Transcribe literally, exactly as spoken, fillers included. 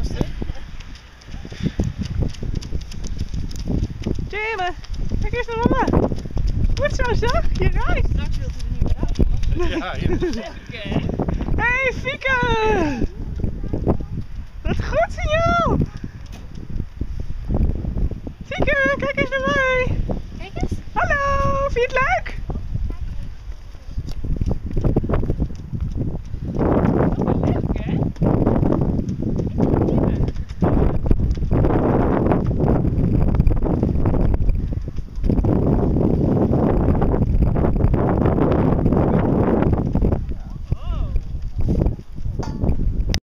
Oosten. Jamie, kijk eens naar mama. Goed zo zeg, je reist. Straks wilt u er niet meer uit. Ja, hier. Hey Fieke! Wat goed van jou! Fieke, kijk eens naar mij! Kijk eens. Hallo, vind je het leuk?